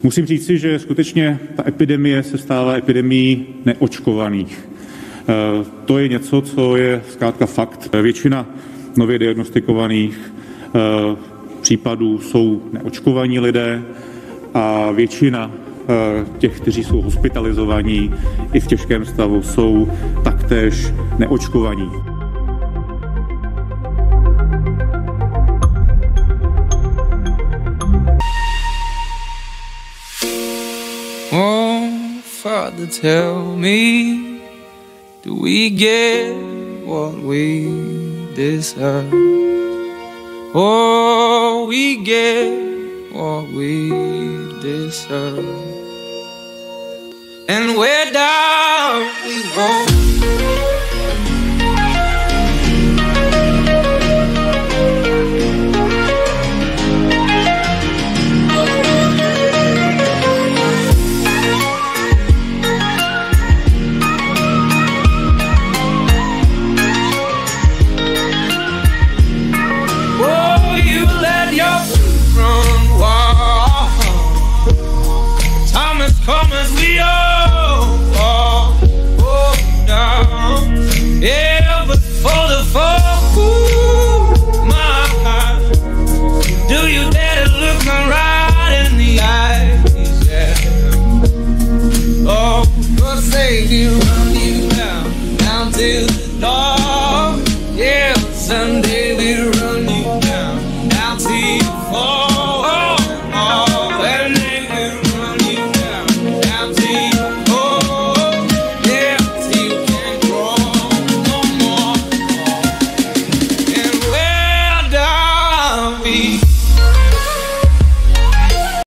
Musím říci, že skutečně ta epidemie se stává epidemií neočkovaných. To je něco, co je zkrátka fakt. Většina nově diagnostikovaných případů jsou neočkovaní lidé a většina těch, kteří jsou hospitalizovaní i v těžkém stavu, jsou taktéž neočkovaní. Oh, Father, tell me, do we get what we deserve? Oh, we get what we deserve. And where down we go.